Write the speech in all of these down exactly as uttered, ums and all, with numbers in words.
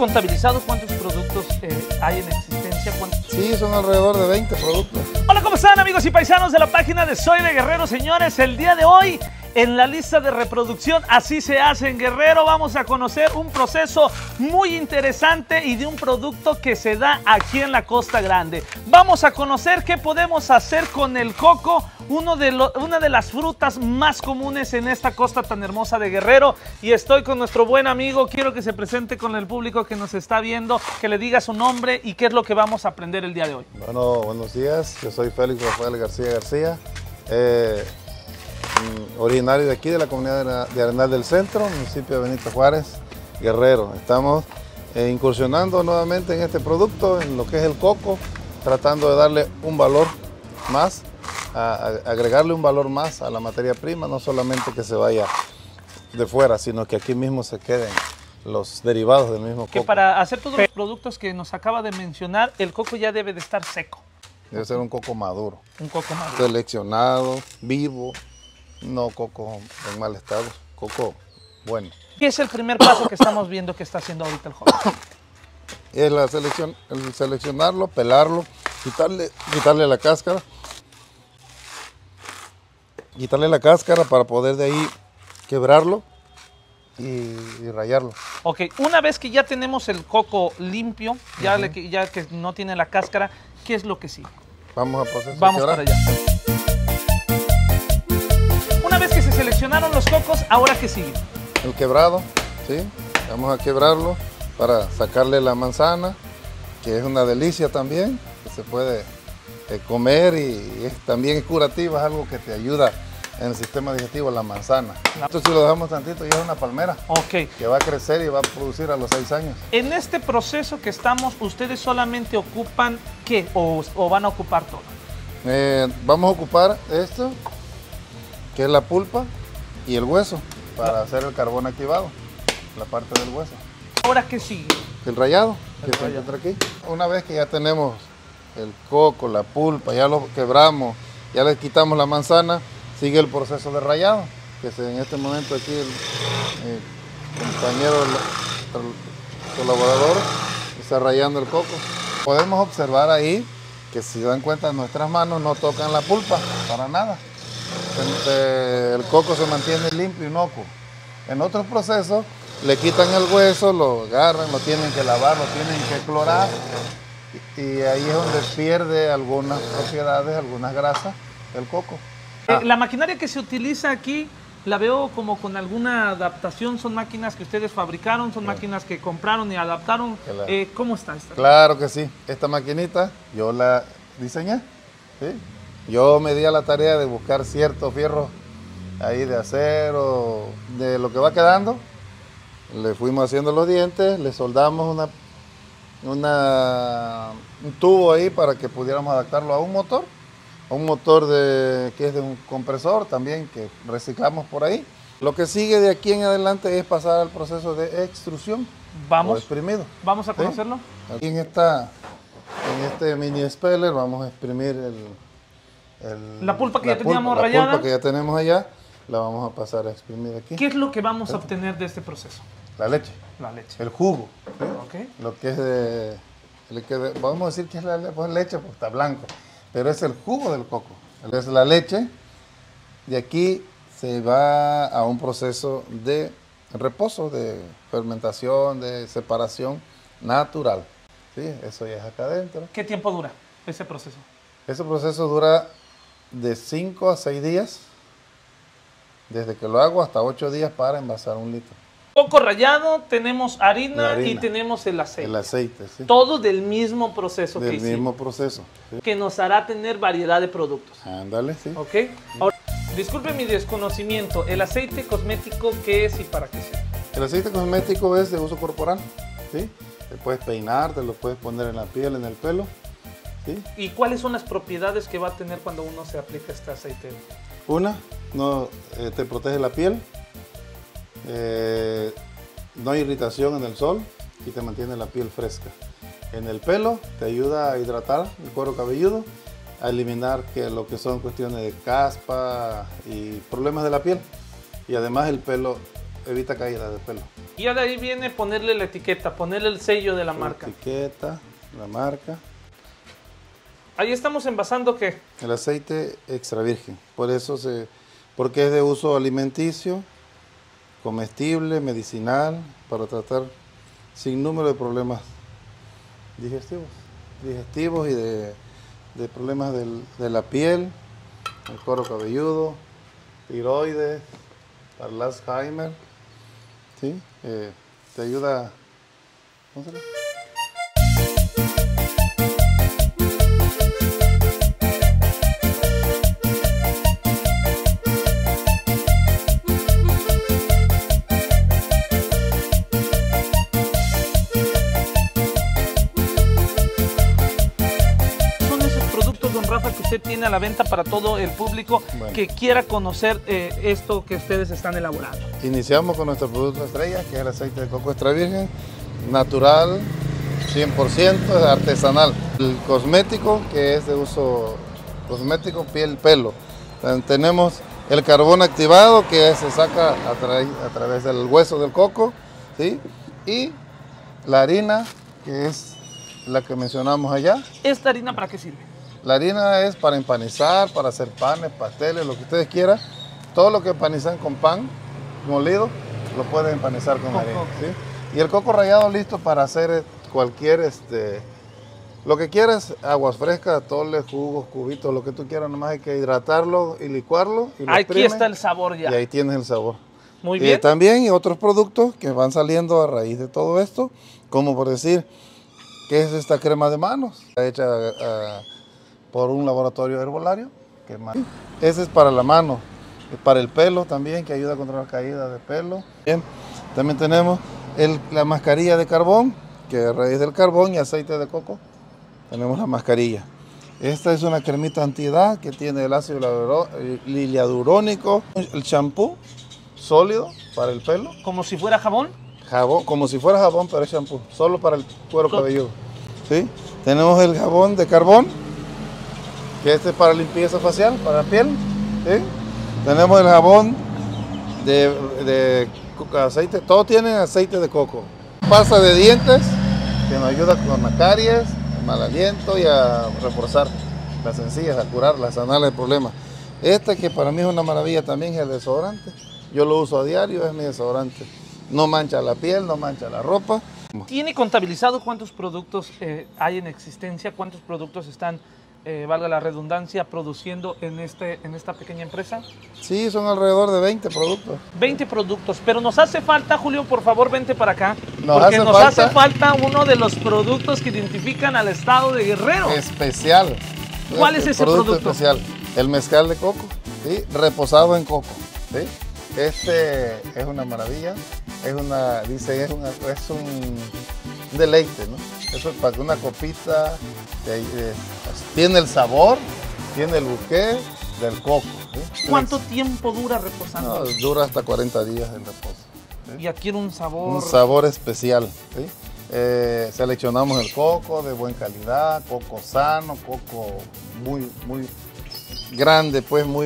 contabilizado cuántos productos eh, hay en existencia? ¿Cuántos? Sí, son alrededor de veinte productos. Hola, ¿cómo están, amigos y paisanos de la página de Soy de Guerrero? Señores, el día de hoy, en la lista de reproducción Así se hace en Guerrero, vamos a conocer un proceso muy interesante y de un producto que se da aquí en la Costa Grande. Vamos a conocer qué podemos hacer con el coco, uno de lo, una de las frutas más comunes en esta costa tan hermosa de Guerrero. Y estoy con nuestro buen amigo, quiero que se presente con el público que nos está viendo, que le diga su nombre y qué es lo que vamos a aprender el día de hoy. Bueno, buenos días, yo soy Félix Rafael García García, eh, originario de aquí, de la comunidad de Arenal del Centro, municipio de Benito Juárez, Guerrero. Estamos eh, incursionando nuevamente en este producto, en lo que es el coco, tratando de darle un valor más, a, a agregarle un valor más a la materia prima, no solamente que se vaya de fuera, sino que aquí mismo se queden los derivados del mismo coco. Que para hacer todos los productos que nos acaba de mencionar, el coco ya debe de estar seco. Debe ser un coco maduro. Un coco maduro. Seleccionado, vivo, no coco en mal estado, coco bueno. ¿Qué es el primer paso que estamos viendo que está haciendo ahorita el joven? Es la selección, el seleccionarlo, pelarlo, quitarle, quitarle la cáscara, quitarle la cáscara para poder de ahí quebrarlo y, y rallarlo. Ok, una vez que ya tenemos el coco limpio, ya, uh-huh. le, ya que no tiene la cáscara, ¿qué es lo que sigue? Vamos a procesar. Vamos para allá. Una vez que se seleccionaron los cocos, ¿ahora qué sigue? El quebrado, ¿sí? Vamos a quebrarlo para sacarle la manzana, que es una delicia también, que se puede eh, comer y es, también es curativa, es algo que te ayuda en el sistema digestivo, la manzana. Esto si lo dejamos tantito ya es una palmera, okay, que va a crecer y va a producir a los seis años. En este proceso que estamos, ¿ustedes solamente ocupan qué o, o van a ocupar todo? Eh, vamos a ocupar esto, que es la pulpa y el hueso, para ah. hacer el carbón activado, la parte del hueso. ¿Ahora qué sigue? El rallado, el que rallado. se encuentra aquí. Una vez que ya tenemos el coco, la pulpa, ya lo quebramos, ya le quitamos la manzana, sigue el proceso de rallado, que es en este momento aquí el, el compañero, el, el colaborador, está rallando el coco. Podemos observar ahí que si dan cuenta nuestras manos no tocan la pulpa para nada. El coco se mantiene limpio y inocuo. En otros procesos le quitan el hueso, lo agarran, lo tienen que lavar, lo tienen que clorar y ahí es donde pierde algunas propiedades, algunas grasas el coco. Eh, la maquinaria que se utiliza aquí la veo como con alguna adaptación, son máquinas que ustedes fabricaron, son claro. máquinas que compraron y adaptaron. Claro. Eh, ¿Cómo está esta? Claro que sí, esta maquinita yo la diseñé, ¿sí? Yo me di a la tarea de buscar ciertos fierros ahí de acero, de lo que va quedando. Le fuimos haciendo los dientes, le soldamos una, una, un tubo ahí para que pudiéramos adaptarlo a un motor. A un motor de, que es de un compresor también, que reciclamos por ahí. Lo que sigue de aquí en adelante es pasar al proceso de extrusión. Vamos. O exprimido. Vamos a conocerlo. ¿Sí? Aquí en, esta, en este mini speller vamos a exprimir el... El, la pulpa que la ya teníamos pulpa, rallada. La pulpa que ya tenemos allá, la vamos a pasar a exprimir aquí. ¿Qué es lo que vamos a obtener de este proceso? La leche. La leche. El jugo. ¿Sí? Okay. Lo que es de, el que de... Vamos a decir que es la pues leche, pues está blanco. Pero es el jugo del coco. Es la leche. De aquí se va a un proceso de reposo, de fermentación, de separación natural. ¿Sí? Eso ya es acá adentro. ¿Qué tiempo dura ese proceso? Ese proceso dura de cinco a seis días, desde que lo hago hasta ocho días para envasar un litro. Coco rallado, tenemos harina, harina y tenemos el aceite. El aceite, sí. Todo del mismo proceso del que hicimos. Del mismo proceso. Sí. Que nos hará tener variedad de productos. Ándale, sí. Ok. Ahora, disculpe mi desconocimiento, ¿el aceite cosmético qué es y para qué sirve? El aceite cosmético es de uso corporal, ¿sí? Te puedes peinar, te lo puedes poner en la piel, en el pelo. ¿Sí? ¿Y cuáles son las propiedades que va a tener cuando uno se aplica este aceite? Una, no, eh, te protege la piel, eh, no hay irritación en el sol y te mantiene la piel fresca. En el pelo te ayuda a hidratar el cuero cabelludo, a eliminar que lo que son cuestiones de caspa y problemas de la piel. Y además el pelo evita caída de pelo. Y ya de ahí viene ponerle la etiqueta, ponerle el sello de la, la marca. Etiqueta, la marca. Ahí estamos envasando, ¿qué? El aceite extra virgen. Por eso se, porque es de uso alimenticio, comestible, medicinal, para tratar sin número de problemas digestivos, digestivos y de, de problemas del, de la piel, el cuero cabelludo, tiroides, para el Alzheimer, ¿sí? Eh, te ayuda, ¿cómo se llama? Que usted tiene a la venta para todo el público bueno. que quiera conocer eh, esto que ustedes están elaborando. Iniciamos con nuestro producto estrella, que es el aceite de coco extra virgen, natural, cien por ciento, es artesanal. El cosmético, que es de uso cosmético, piel, pelo. Tenemos el carbón activado, que se saca a, tra a través del hueso del coco, ¿sí? Y la harina, que es la que mencionamos allá. ¿Esta harina para qué sirve? La harina es para empanizar, para hacer panes, pasteles, lo que ustedes quieran. Todo lo que empanizan con pan molido, lo pueden empanizar con, con harina. ¿Sí? Y el coco rallado listo para hacer cualquier, este, lo que quieras, aguas frescas, atoles, jugos, cubitos, lo que tú quieras, nomás hay que hidratarlo y licuarlo. Y lo Aquí exprimen, está el sabor ya. Y ahí tienes el sabor. Muy bien. Y también y otros productos que van saliendo a raíz de todo esto, como por decir, ¿qué es esta crema de manos? Está hecha a, por un laboratorio herbolario. Que más. Ese es para la mano, para el pelo también, que ayuda contra la caída de pelo. Bien. También tenemos el, la mascarilla de carbón, que a raíz del carbón y aceite de coco, tenemos la mascarilla. Esta es una cremita antiedad que tiene el ácido liliadurónico, el champú sólido para el pelo. ¿Como si fuera jabón? Jabón, como si fuera jabón, pero es champú, solo para el cuero cabelludo. ¿Sí? Tenemos el jabón de carbón, que este es para limpieza facial, para la piel. ¿Sí? Tenemos el jabón de, de aceite, todos tienen aceite de coco. Pasta de dientes, que nos ayuda con la caries, el mal aliento y a reforzar las encías, a curarlas, a sanarle el problema. Este que para mí es una maravilla también es el desodorante. Yo lo uso a diario, es mi desodorante. No mancha la piel, no mancha la ropa. ¿Tiene contabilizado cuántos productos eh, hay en existencia? ¿Cuántos productos están, eh, valga la redundancia, produciendo en, este, en esta pequeña empresa? Sí, son alrededor de veinte productos. veinte productos, pero nos hace falta, Julio, por favor, vente para acá. Nos porque hace nos falta... hace falta uno de los productos que identifican al estado de Guerrero. Especial. ¿Cuál es ese producto? producto especial? El mezcal de coco, ¿sí? Reposado en coco. ¿Sí? Este es una maravilla, es una, dice, es, una, es un deleite, ¿no? Eso es para que una copita de, de, tiene el sabor, tiene el buque del coco. ¿Sí? ¿Cuánto tiempo dura reposando? No, dura hasta cuarenta días el reposo. ¿Sí? Y adquiere un sabor... Un sabor especial. ¿Sí? Eh, seleccionamos el coco de buena calidad, coco sano, coco muy, muy grande, pues muy...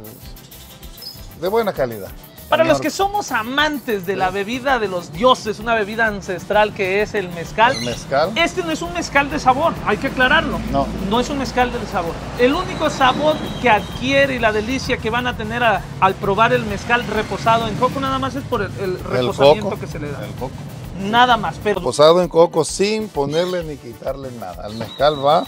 de buena calidad. Para los que somos amantes de la bebida de los dioses, una bebida ancestral que es el mezcal, el mezcal, este no es un mezcal de sabor, hay que aclararlo. No. No es un mezcal de sabor. El único sabor que adquiere y la delicia que van a tener a, al probar el mezcal reposado en coco nada más es por el, el reposamiento el coco, que se le da. El coco. Nada más. Pero... reposado en coco sin ponerle ni quitarle nada. El mezcal va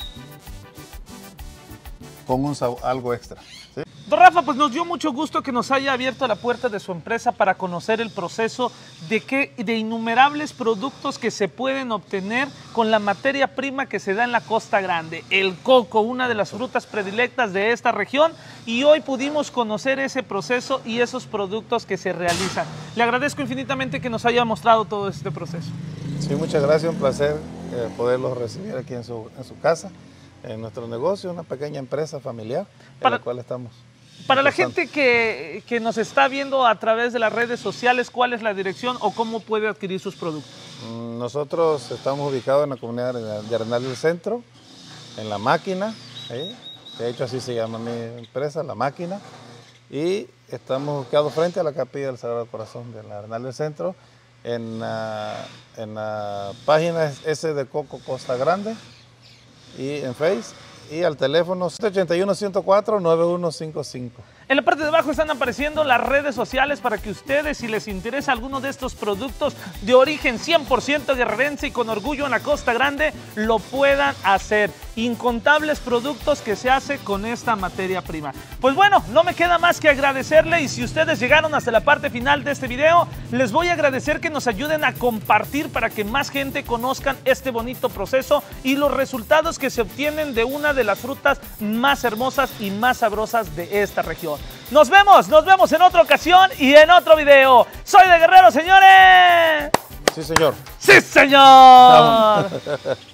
con un sabor, algo extra. ¿Sí? Don Rafa, pues nos dio mucho gusto que nos haya abierto la puerta de su empresa para conocer el proceso de, que, de innumerables productos que se pueden obtener con la materia prima que se da en la Costa Grande, el coco, una de las frutas predilectas de esta región, y hoy pudimos conocer ese proceso y esos productos que se realizan. Le agradezco infinitamente que nos haya mostrado todo este proceso. Sí, muchas gracias, un placer eh, poderlos recibir aquí en su, en su casa, en nuestro negocio, una pequeña empresa familiar en para, la cual estamos. Para la gente que, que nos está viendo a través de las redes sociales, ¿cuál es la dirección o cómo puede adquirir sus productos? Nosotros estamos ubicados en la comunidad de Arenal del Centro, en La Máquina, ¿eh? De hecho así se llama mi empresa, La Máquina, y estamos ubicados frente a la Capilla del Sagrado Corazón de la Arenal del Centro, En, uh, en la página es S de Coco Costa Grande y en Face. Y al teléfono siete ocho uno, uno cero cuatro, nueve uno cinco cinco. En la parte de abajo están apareciendo las redes sociales para que ustedes, si les interesa alguno de estos productos de origen cien por ciento guerrerense y con orgullo en la Costa Grande, lo puedan hacer. Incontables productos que se hace con esta materia prima. Pues bueno, no me queda más que agradecerle, y si ustedes llegaron hasta la parte final de este video, les voy a agradecer que nos ayuden a compartir para que más gente conozcan este bonito proceso y los resultados que se obtienen de una de las frutas más hermosas y más sabrosas de esta región. Nos vemos, nos vemos en otra ocasión y en otro video. Soy de Guerrero, señores. Sí, señor. ¡Sí, señor!